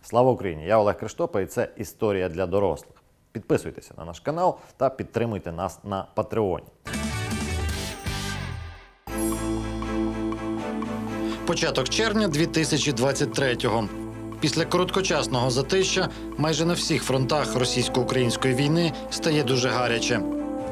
Слава Україні! Я Олег Криштопа і це «Історія для дорослих». Підписуйтеся на наш канал та підтримуйте нас на Патреоні. Початок червня 2023-го. Після короткочасного затища майже на всіх фронтах російсько-української війни стає дуже гаряче.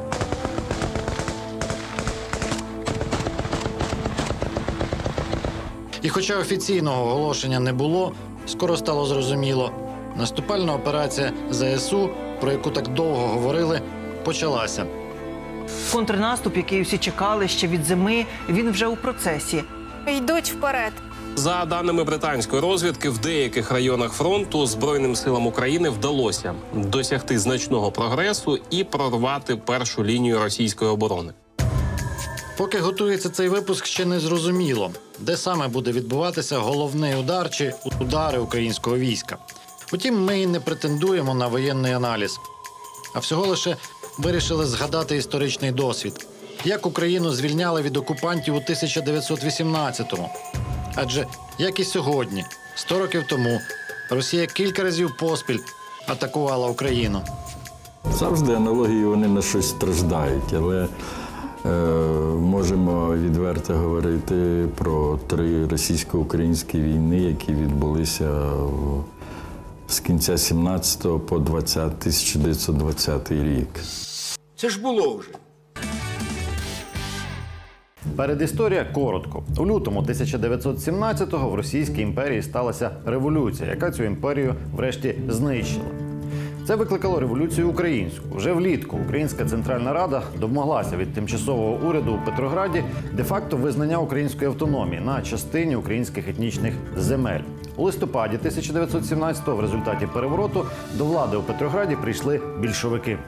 І хоча офіційного оголошення не було, скоро стало зрозуміло – наступальна операція ЗСУ, про яку так довго говорили, почалася. Контрнаступ, який усі чекали ще від зими, він вже у процесі. Йдуть вперед. За даними британської розвідки, в деяких районах фронту Збройним силам України вдалося досягти значного прогресу і прорвати першу лінію російської оборони. Поки готується цей випуск, ще не зрозуміло, де саме буде відбуватися головний удар чи удари українського війська. Втім, ми і не претендуємо на воєнний аналіз, а всього лише вирішили згадати історичний досвід. Як Україну звільняли від окупантів у 1918-му. Адже, як і сьогодні, 100 років тому, Росія кілька разів поспіль атакувала Україну. Завжди аналогії вони на щось страждають, але можемо відверто говорити про 3 російсько-українські війни, які відбулися з кінця 17-го по 1920 рік. Це ж було вже. Передісторія коротко. У лютому 1917-го в Російській імперії сталася революція, яка цю імперію врешті знищила. Це викликало революцію українську. Вже влітку Українська Центральна Рада домоглася від тимчасового уряду у Петрограді де-факто визнання української автономії на частині українських етнічних земель. У листопаді 1917-го в результаті перевороту до влади у Петрограді прийшли більшовики.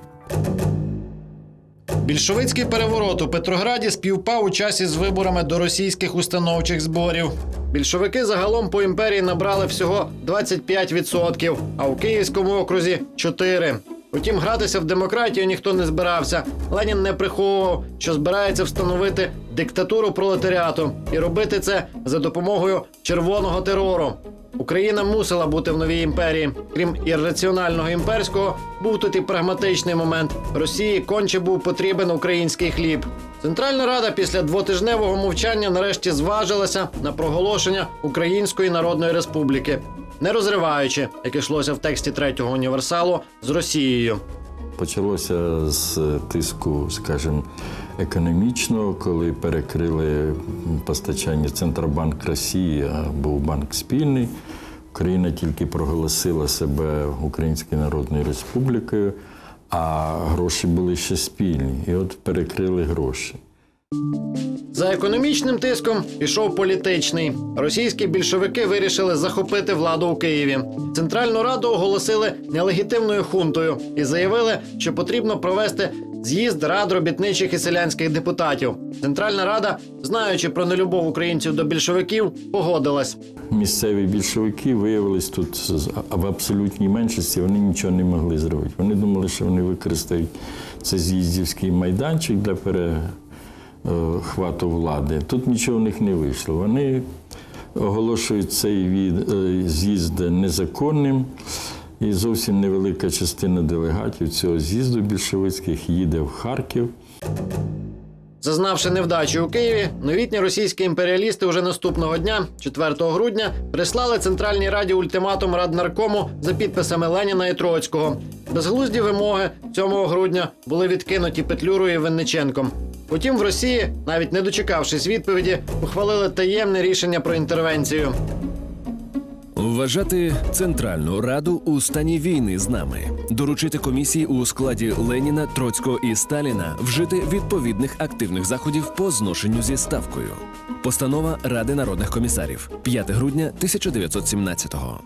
Більшовицький переворот у Петрограді співпав у часі з виборами до російських установчих зборів. Більшовики загалом по імперії набрали всього 25%, а у Київському окрузі – 4%. Утім, гратися в демократію ніхто не збирався. Ленін не приховував, що збирається встановити диктатуру пролетаріату і робити це за допомогою червоного терору. Україна мусила бути в новій імперії. Крім ірраціонального імперського, був тут і прагматичний момент. Росії конче був потрібен український хліб. Центральна Рада після двотижневого мовчання нарешті зважилася на проголошення Української Народної Республіки, не розриваючи, як йшлося в тексті Третього універсалу, з Росією. Почалося з тиску, скажімо, економічного, коли перекрили постачання Центробанк Росії, а був банк спільний. Україна тільки проголосила себе Українською Народною Республікою, а гроші були ще спільні. І от перекрили гроші. За економічним тиском пішов політичний. Російські більшовики вирішили захопити владу у Києві. Центральну Раду оголосили нелегітимною хунтою і заявили, що потрібно провести з'їзд рад робітничих і селянських депутатів. Центральна Рада, знаючи про нелюбов українців до більшовиків, погодилась. Місцеві більшовики виявились тут в абсолютній меншості, вони нічого не могли зробити. Вони думали, що вони використають цей з'їздівський майданчик для перехвату влади. Тут нічого в них не вийшло. Вони оголошують цей з'їзд незаконним, і зовсім невелика частина делегатів цього з'їзду більшовицьких їде в Харків. Зазнавши невдачі у Києві, новітні російські імперіалісти уже наступного дня, 4 грудня, прислали Центральній Раді ультиматум Раднаркому за підписами Леніна і Троцького. Безглузді вимоги 7 грудня були відкинуті Петлюрою і Винниченком. Потім в Росії, навіть не дочекавшись відповіді, ухвалили таємне рішення про інтервенцію. Вважати Центральну Раду у стані війни з нами. Доручити комісії у складі Леніна, Троцького і Сталіна вжити відповідних активних заходів по зношенню зі Ставкою. Постанова Ради народних комісарів. 5 грудня 1917-го.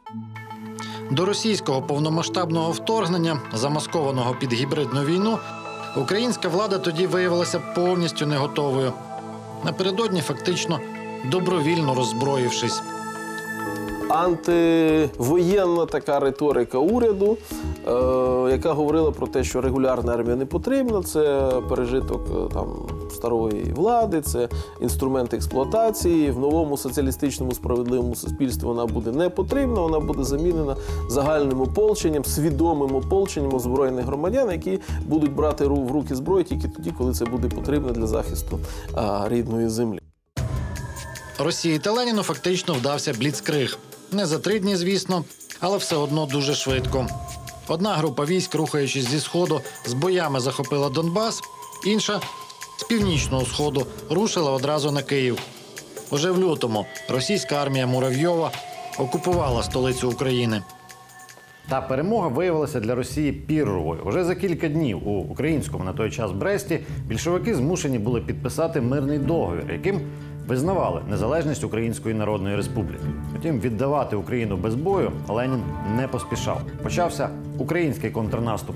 До російського повномасштабного вторгнення, замаскованого під гібридну війну, українська влада тоді виявилася повністю не готовою. Напередодні фактично добровільно роззброївшись. антивоєнна така риторика уряду, яка говорила про те, що регулярна армія не потрібна, це пережиток там старої влади, це інструмент експлуатації. В новому соціалістичному справедливому суспільстві вона буде не потрібна, вона буде замінена загальним ополченням, свідомим ополченням озброєних громадян, які будуть брати в руки зброю тільки тоді, коли це буде потрібно для захисту рідної землі. Росії та Леніну фактично вдався бліцкриг. Не за 3 дні, звісно, але все одно дуже швидко. Одна група військ, рухаючись зі сходу, з боями захопила Донбас, інша з північного сходу рушила одразу на Київ. Уже в лютому російська армія Муравйова окупувала столицю України. Та перемога виявилася для Росії пірровою. Уже за кілька днів у українському на той час Бресті більшовики змушені були підписати мирний договір, яким визнавали незалежність Української Народної Республіки. Втім, віддавати Україну без бою Ленін не поспішав. Почався український контрнаступ.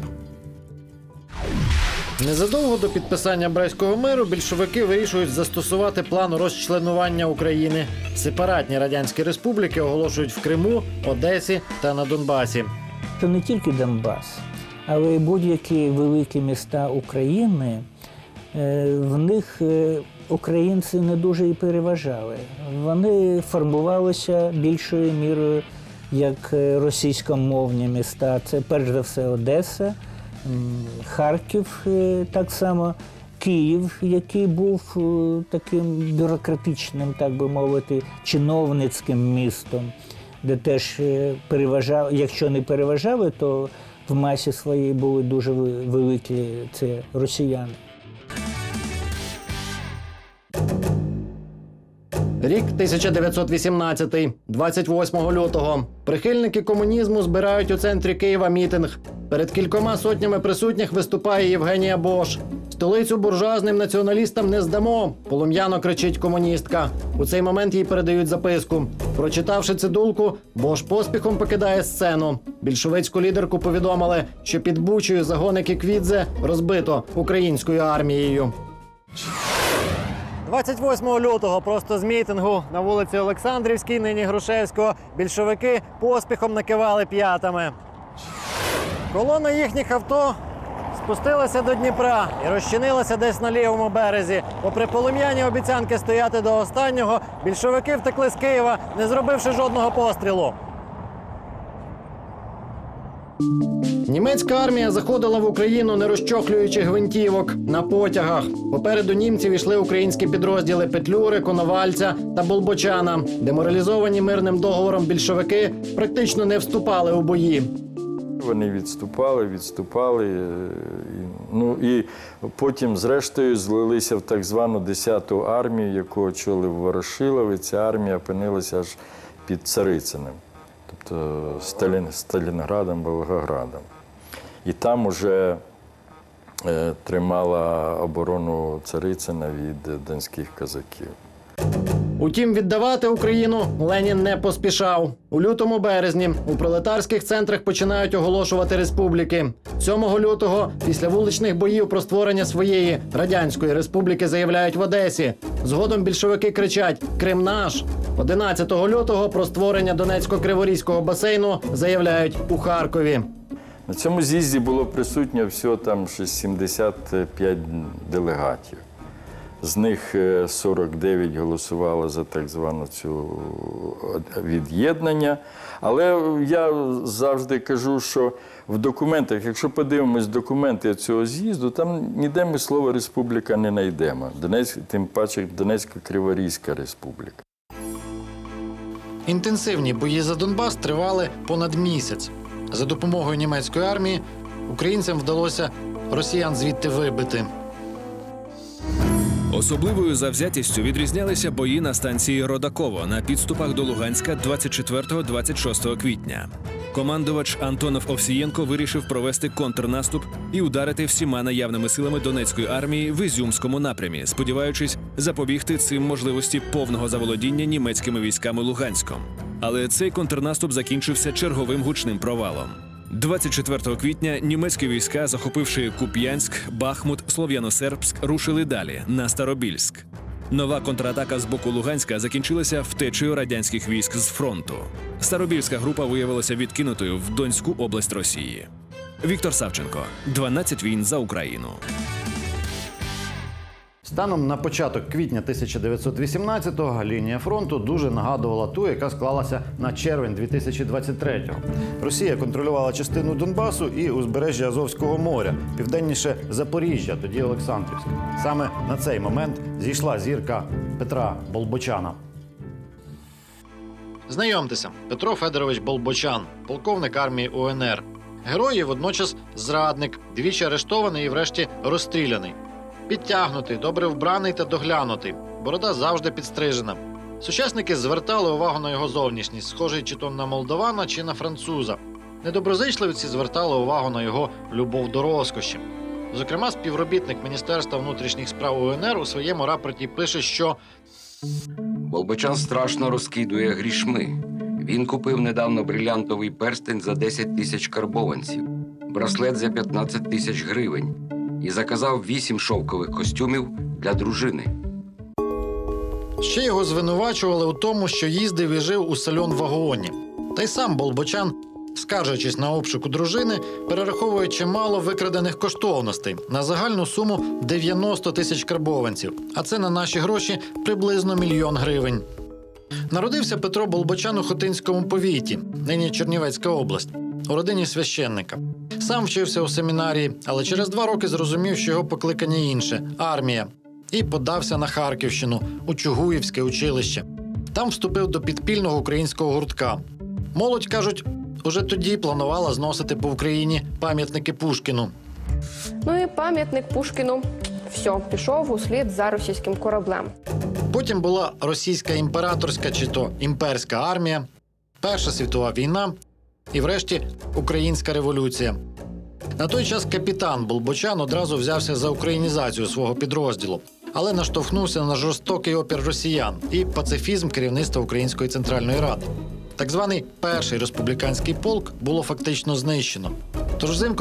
Незадовго до підписання Брестського миру більшовики вирішують застосувати план розчленування України. Сепаратні радянські республіки оголошують в Криму, Одесі та на Донбасі. Це не тільки Донбас, але й будь-які великі міста України, в них українці не дуже і переважали. Вони формувалися більшою мірою як російськомовні міста. Це перш за все Одеса, Харків, так само Київ, який був таким бюрократичним, так би мовити, чиновницьким містом, де теж переважали, якщо не переважали, то в масі своїй були дуже великі це росіяни. Рік 1918, 28 лютого. Прихильники комунізму збирають у центрі Києва мітинг. Перед кількома сотнями присутніх виступає Євгенія Бош. «Столицю буржуазним націоналістам не здамо», – полум'яно кричить комуністка. У цей момент їй передають записку. Прочитавши цидулку, Бош поспіхом покидає сцену. Більшовицьку лідерку повідомили, що під Бучею загони Кіквідзе розбито українською армією. 28 лютого просто з мітингу на вулиці Олександрівській, нині Грушевського, більшовики поспіхом накивали п'ятами. Колона їхніх авто спустилася до Дніпра і розчинилася десь на лівому березі. Попри полум'яні обіцянки стояти до останнього, більшовики втекли з Києва, не зробивши жодного пострілу. Німецька армія заходила в Україну, не розчохлюючи гвинтівок, на потягах. Попереду німців йшли українські підрозділи Петлюри, Коновальця та Болбочана. Деморалізовані мирним договором більшовики практично не вступали у бої. Вони відступали. Ну і потім, зрештою, злилися в так звану 10-ту армію, яку очолив Ворошилов, і ця армія опинилася аж під Царициним, тобто Сталінградом, Волгоградом. І там уже тримала оборону Царицина від донських козаків. Утім, віддавати Україну Ленін не поспішав. У лютому-березні у пролетарських центрах починають оголошувати республіки. 7 лютого після вуличних боїв про створення своєї радянської республіки заявляють в Одесі. Згодом більшовики кричать «Крим наш». 11 лютого про створення Донецько-Криворізького басейну заявляють у Харкові. На цьому з'їзді було присутньо всього там 75 делегатів. З них 49 голосувало за так звану цю від'єднання. Але я завжди кажу, що в документах, якщо подивимось документи цього з'їзду, там ніде ми слово «республіка» не знайдемо. Тим паче Донецько-Криворізька республіка. Інтенсивні бої за Донбас тривали понад місяць. За допомогою німецької армії українцям вдалося росіян звідти вибити. Особливою завзятістю відрізнялися бої на станції Родаково на підступах до Луганська 24-26 квітня. Командувач Антонов Овсієнко вирішив провести контрнаступ і ударити всіма наявними силами Донецької армії в Ізюмському напрямі, сподіваючись запобігти цим можливості повного заволодіння німецькими військами Луганськом. Але цей контрнаступ закінчився черговим гучним провалом. 24 квітня німецькі війська, захопивши Куп'янськ, Бахмут, Слов'яно-Сербськ, рушили далі, на Старобільськ. Нова контратака з боку Луганська закінчилася втечею радянських військ з фронту. Старобільська група виявилася відкинутою в Донську область Росії. Віктор Савченко. 12 війн за Україну. Станом на початок квітня 1918-го лінія фронту дуже нагадувала ту, яка склалася на червень 2023-го. Росія контролювала частину Донбасу і узбережжя Азовського моря, південніше Запоріжжя, тоді Олександрівська. Саме на цей момент зійшла зірка Петра Болбочана. Знайомтеся, Петро Федорович Болбочан, полковник армії УНР. Герой і водночас зрадник, двічі арештований і врешті розстріляний. Підтягнутий, добре вбраний та доглянутий. Борода завжди підстрижена. Сучасники звертали увагу на його зовнішність, схожий чи то на молдавана, чи на француза. Недоброзичливці звертали увагу на його любов до розкоші. Зокрема, співробітник Міністерства внутрішніх справ УНР у своєму рапорті пише, що Болбочан страшно розкидує грішми. Він купив недавно брилянтовий перстень за 10 тисяч карбованців, браслет за 15 тисяч гривень і заказав 8 шовкових костюмів для дружини. ще його звинувачували у тому, що їздив і жив у сальон-вагоні. Та й сам Болбочан, скаржачись на обшук у дружини, перераховує чимало викрадених коштовностей на загальну суму 90 тисяч карбованців, а це на наші гроші приблизно 1 мільйон гривень. Народився Петро Болбочан у Хотинському повіті, нині Чернівецька область, у родині священника. Сам вчився у семінарії, але через 2 роки зрозумів, що його покликання інше – армія. І подався на Харківщину, у Чугуївське училище. Там вступив до підпільного українського гуртка. Молодь, кажуть, уже тоді планувала зносити по Україні пам'ятники Пушкіну. Ну і пам'ятник Пушкіну все, пішов услід за російським кораблем. Потім була російська імператорська чи то імперська армія, Перша світова війна і, врешті, Українська революція. На той час капітан Болбочан одразу взявся за українізацію свого підрозділу, але наштовхнувся на жорстокий опір росіян і пацифізм керівництва Української Центральної Ради. Так званий Перший республіканський полк було фактично знищено. Тож взимку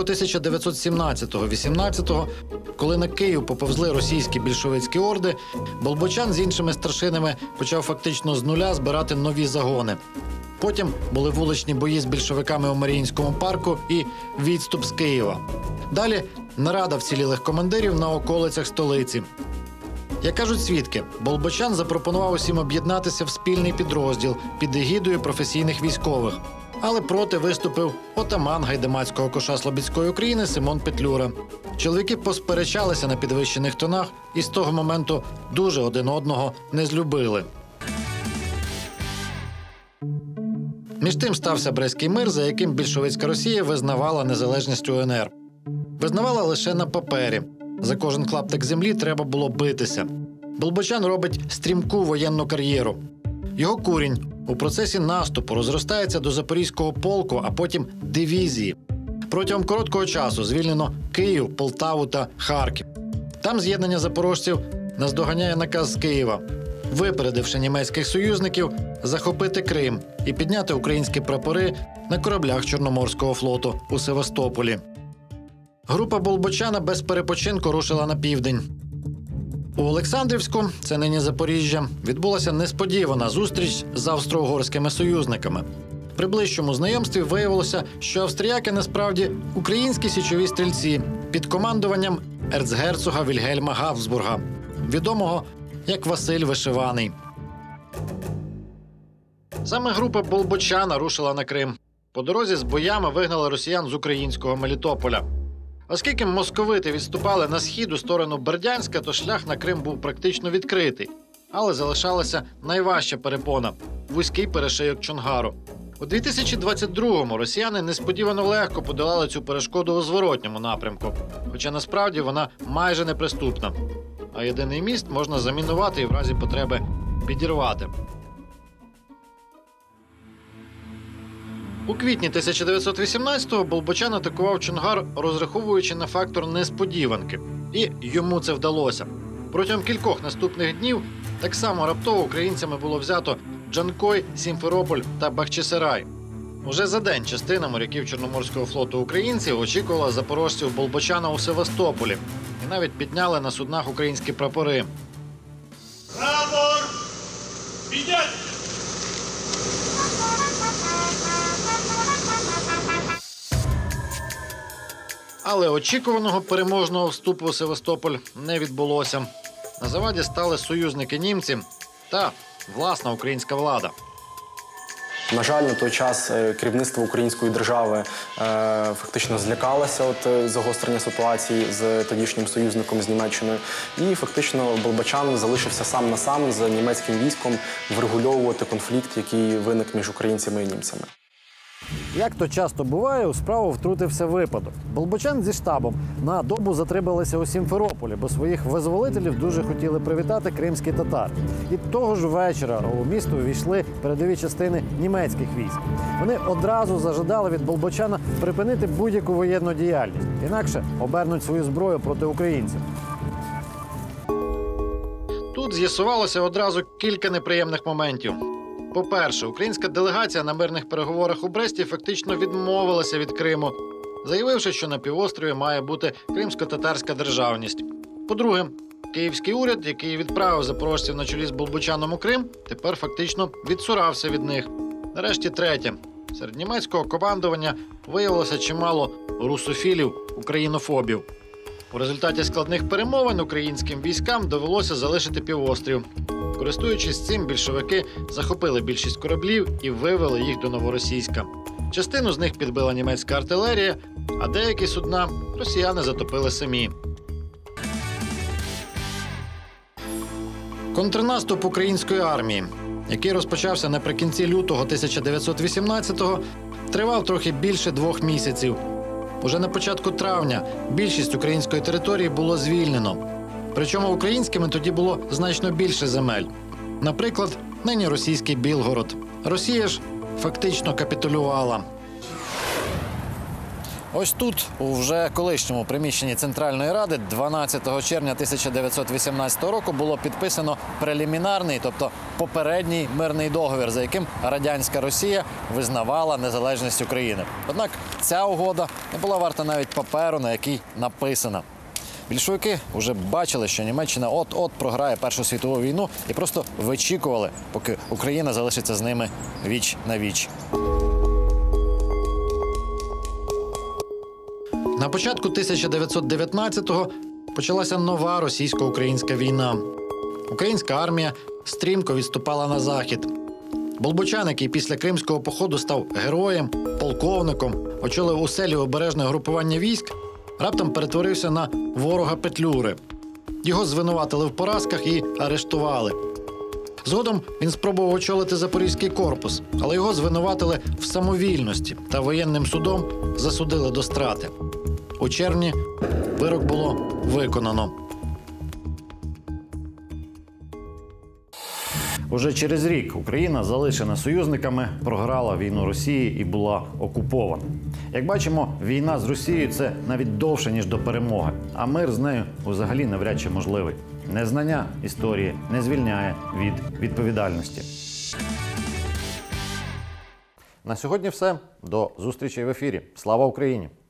1917-18, коли на Київ поповзли російські більшовицькі орди, Болбочан з іншими старшинами почав фактично з нуля збирати нові загони. Потім були вуличні бої з більшовиками у Маріїнському парку і відступ з Києва. Далі нарада вцілілих командирів на околицях столиці. Як кажуть свідки, Болбочан запропонував усім об'єднатися в спільний підрозділ під егідою професійних військових. Але проти виступив отаман гайдамацького коша Слобідської України Симон Петлюра. Чоловіки посперечалися на підвищених тонах і з того моменту дуже один одного не злюбили. Між тим стався Брестський мир, за яким більшовицька Росія визнавала незалежність УНР. Визнавала лише на папері. За кожен клаптик землі треба було битися. Болбочан робить стрімку воєнну кар'єру. Його курінь у процесі наступу розростається до Запорізького полку, а потім дивізії. Протягом короткого часу звільнено Київ, Полтаву та Харків. Там з'єднання запорожців наздоганяє наказ з Києва, випередивши німецьких союзників, захопити Крим і підняти українські прапори на кораблях Чорноморського флоту у Севастополі. Група Болбочана без перепочинку рушила на південь. У Олександрівську, це нині Запоріжжя, відбулася несподівана зустріч з австро-угорськими союзниками. При ближчому знайомстві виявилося, що австріяки насправді українські січові стрільці під командуванням ерцгерцога Вільгельма Габсбурга, відомого як Василь Вишиваний. Саме група Болбочана рушила на Крим. По дорозі з боями вигнали росіян з українського Мелітополя. Оскільки московити відступали на схід у сторону Бердянська, то шлях на Крим був практично відкритий. Але залишалася найважча перепона – вузький перешийок Чонгару. У 2022-му росіяни несподівано легко подолали цю перешкоду у зворотньому напрямку. Хоча насправді вона майже неприступна. А єдиний міст можна замінувати і в разі потреби підірвати. У квітні 1918-го Болбочан атакував Чонгар, розраховуючи на фактор несподіванки. І йому це вдалося. Протягом кількох наступних днів так само раптово українцями було взято Джанкой, Сімферополь та Бахчисарай. Уже за день частина моряків Чорноморського флоту українців очікувала запорожців Болбочана у Севастополі і навіть підняли на суднах українські прапори. Але очікуваного переможного вступу в Севастополь не відбулося. На заваді стали союзники німці та власна українська влада. На жаль, на той час керівництво української держави фактично злякалося загострення ситуації з тодішнім союзником, з Німеччиною. І фактично Болбочан залишився сам на сам з німецьким військом врегульовувати конфлікт, який виник між українцями і німцями. Як то часто буває, у справу втрутився випадок. Болбочан зі штабом на добу затрималися у Сімферополі, бо своїх визволителів дуже хотіли привітати кримські татари. І того ж вечора у місто увійшли передові частини німецьких військ. Вони одразу зажадали від Болбочана припинити будь-яку воєнну діяльність, інакше обернуть свою зброю проти українців. Тут з'ясувалося одразу кілька неприємних моментів. По-перше, українська делегація на мирних переговорах у Бресті фактично відмовилася від Криму, заявивши, що на півострові має бути кримсько-татарська державність. По-друге, київський уряд, який відправив запорожців на чолі з Болбочаном у Крим, тепер фактично відсурався від них. Нарешті третє. Серед німецького командування виявилося чимало русофілів, українофобів. У результаті складних перемовин українським військам довелося залишити півострів. Користуючись цим, більшовики захопили більшість кораблів і вивели їх до Новоросійська. Частину з них підбила німецька артилерія, а деякі судна росіяни затопили самі. Контрнаступ української армії, який розпочався наприкінці лютого 1918-го, тривав трохи більше 2 місяців. Уже на початку травня більшість української території було звільнено. Причому українськими тоді було значно більше земель. Наприклад, нині російський Білгород. Росія ж фактично капітулювала. Ось тут, у вже колишньому приміщенні Центральної Ради, 12 червня 1918 року було підписано прелімінарний, тобто попередній мирний договір, за яким радянська Росія визнавала незалежність України. Однак ця угода не була варта навіть паперу, на який написана. Більшовики вже бачили, що Німеччина от-от програє Першу світову війну і просто вичікували, поки Україна залишиться з ними віч на віч. На початку 1919-го почалася нова російсько-українська війна. Українська армія стрімко відступала на захід. Болбочан, який після Кримського походу став героєм, полковником, очолив усе лівобережне групування військ, раптом перетворився на ворога Петлюри. Його звинуватили в поразках і арештували. Згодом він спробував очолити Запорізький корпус, але його звинуватили в самовільності та воєнним судом засудили до страти. У червні вирок було виконано. Уже через рік Україна, залишена союзниками, програла війну Росії і була окупована. Як бачимо, війна з Росією – це навіть довше, ніж до перемоги, а мир з нею взагалі навряд чи можливий. Незнання історії не звільняє від відповідальності. На сьогодні все. До зустрічі в ефірі. Слава Україні!